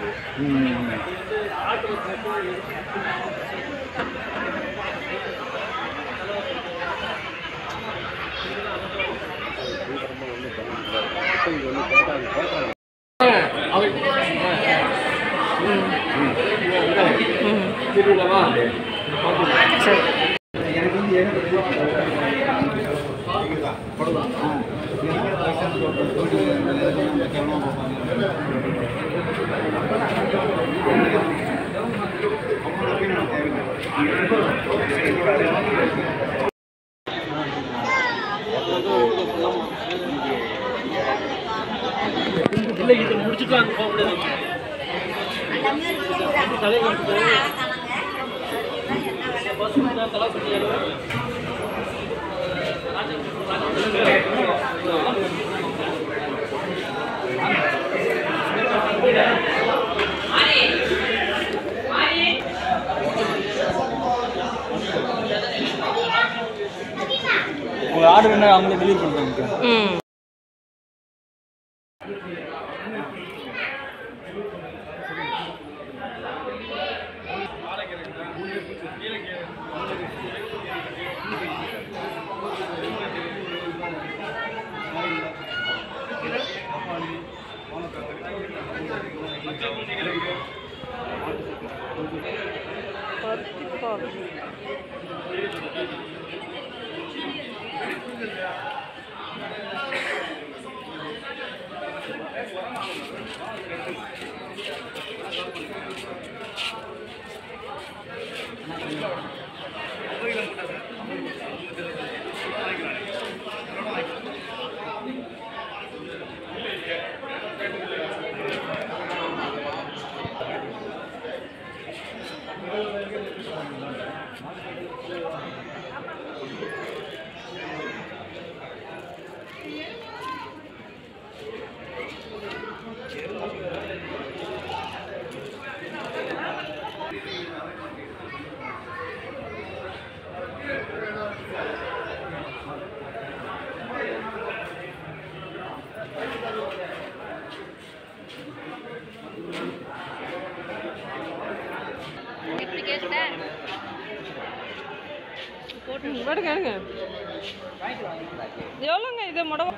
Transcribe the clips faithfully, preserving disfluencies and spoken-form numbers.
இது முடிச்சுட்டு அங்க போக முடியாது. உங்க ஆர்டர் என்ன அவங்களே டெலிவரி பண்றாங்க. எவ்வளோங்க இது முடவ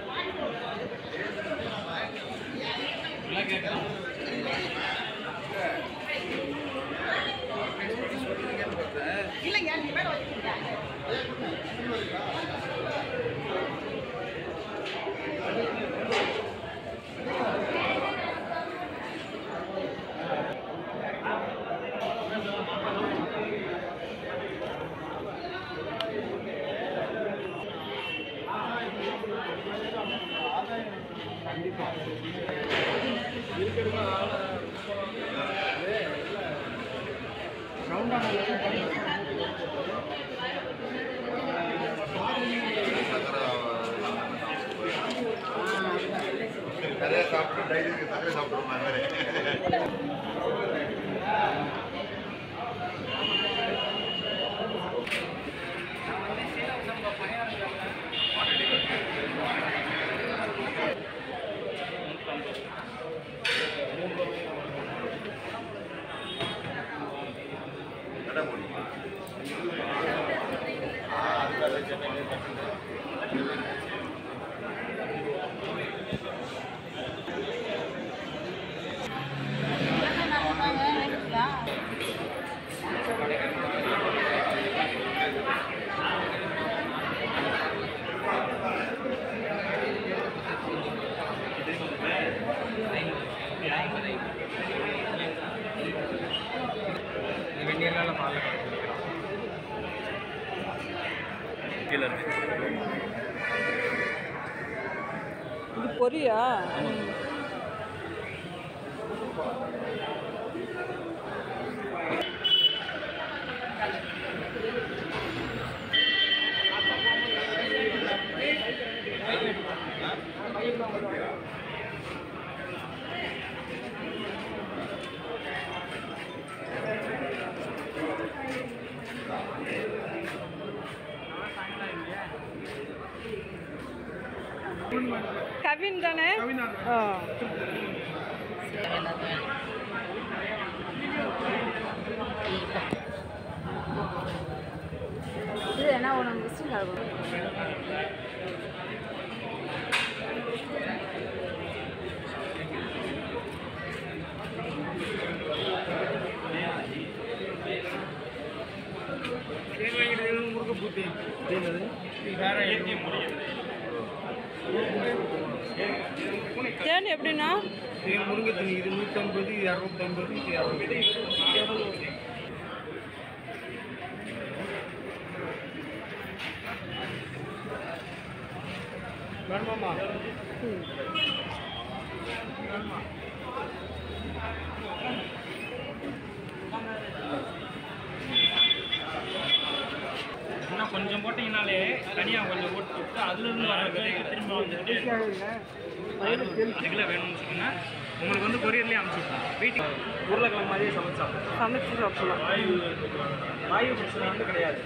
பொரியா கவின் தானே? இது என்ன ஒன்று விசில் ஆகும். தேன் எப்படின்னா முருங்கை தண்ணி இது நூற்றம்பது இரநூத்தம்பது வேணுமாம்மா இன்னும் கொஞ்சம் போட்டிங்கனாலே தனியாக கொஞ்சம் போட்டு அதுலேருந்து வர விதைகள் திரும்ப வந்துட்டு அதுக்குள்ள வேணும்னு சொன்னால் உங்களுக்கு வந்து கொரியர்லேயே அனுப்பிச்சுட்டோம் வீட்டுக்கு உருளைக்கிழங்கு மாதிரியே சமைச்சு சாப்பிடுவோம் சமைச்சு சாப்பிடலாம். வாயு வாயு பிரச்சனை வந்து கிடையாது.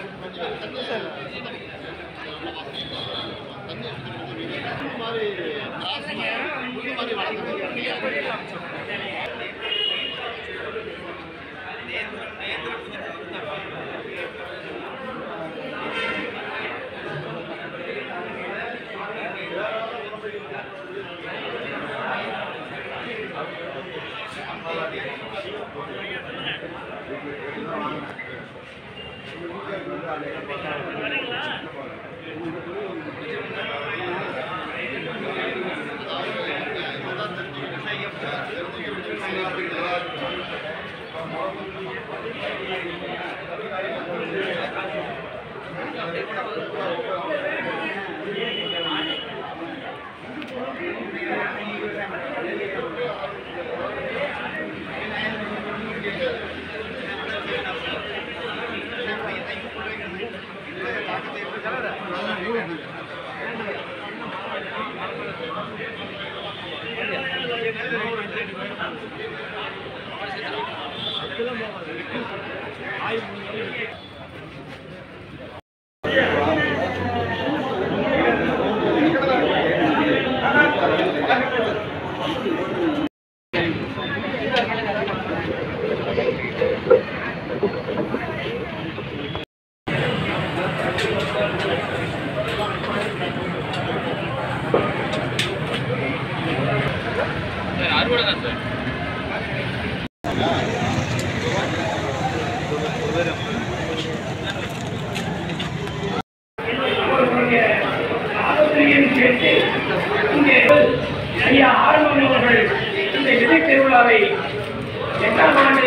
ஐயா ஆரம்பம் அவர்கள் இந்த விதை திருவிழாவை எட்டாம் ஆண்டு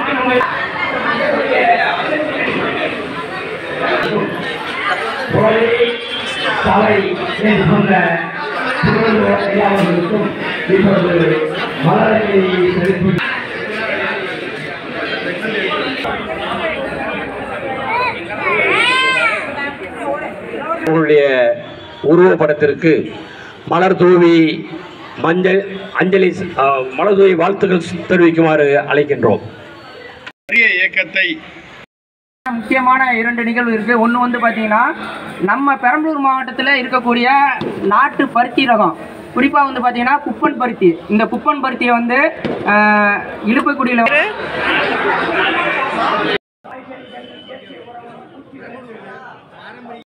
தலை கொண்ட ஐயாவர்களுக்கும் இப்பொழுது மலரை செலுத்தி உங்களுடைய உருவப்படத்திற்கு மலர் தூவி மஞ்சள் அஞ்சலி மலர் தூவி வாழ்த்துக்கள் தெரிவிக்குமாறு அழைக்கின்றோம். பெரிய இயக்கத்தை முக்கியமான இரண்டு நிகழ்வு இருக்குது. ஒன்று வந்து பார்த்திங்கன்னா நம்ம பெரம்பலூர் மாவட்டத்தில் இருக்கக்கூடிய நாட்டு பருத்தி ரகம், குறிப்பாக வந்து பார்த்திங்கன்னா குப்பன் பருத்தி. இந்த குப்பன் பருத்தியை வந்து இழுப்பக்குடியில்